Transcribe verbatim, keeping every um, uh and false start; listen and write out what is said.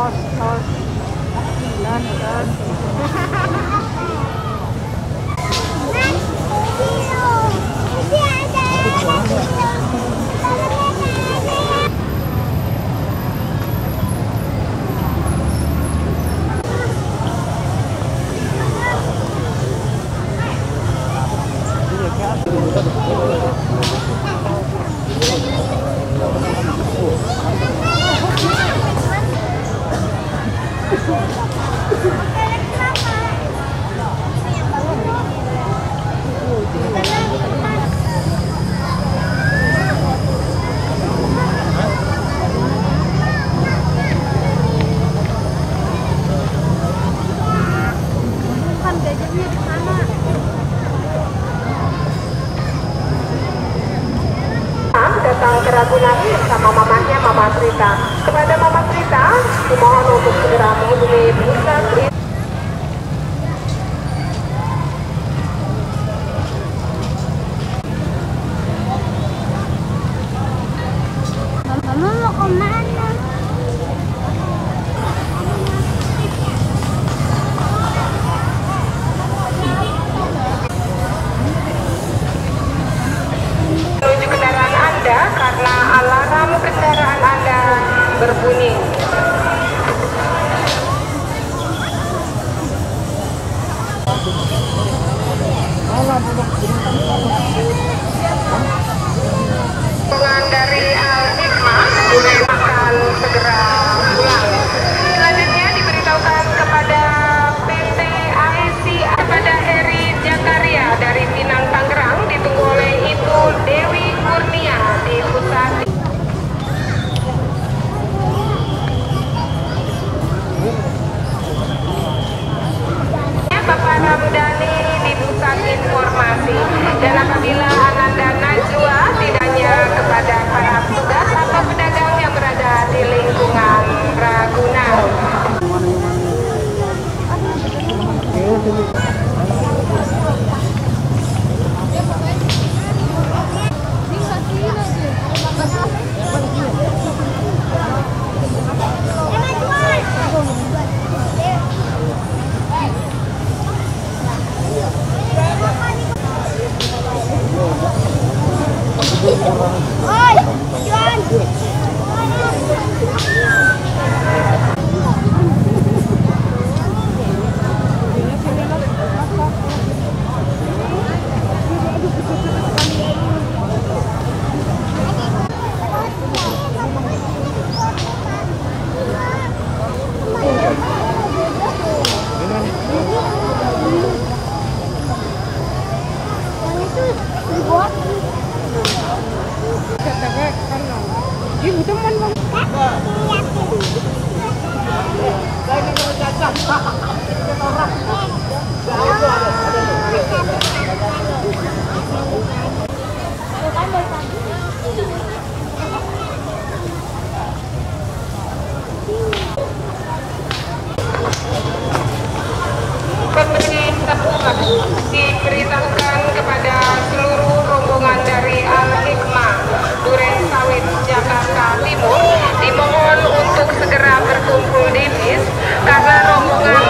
tos tos dan dan datang ke Ragunan bersama mamanya Mama Trita. Kepada Mama Trita, dimohon untuk segera menghubungi pusat Mama mau kemana? menuju kendaraan Anda karena alarm kendaraan Anda berbunyi. Rombongan dari Al-Hikmah akan segera pulang. Selanjutnya diberitahukan kepada P T A I C kepada Heri Jakaria dari Pinang Tangerang ditunggu oleh Ibu Dewi Kurnia di pusat. Bapak Ramdhani di pusat informasi, dan apabila Ananda Najwa tidaknya kepada para petugas atau pedagang yang berada di lingkungan Ragunan. Oi, Juan. ibu teman bang. Diberitahukan kepada seluruh rombongan dari Al-Hikmah Duren Sawit Jakarta Timur dimohon untuk segera berkumpul di bis karena rombongan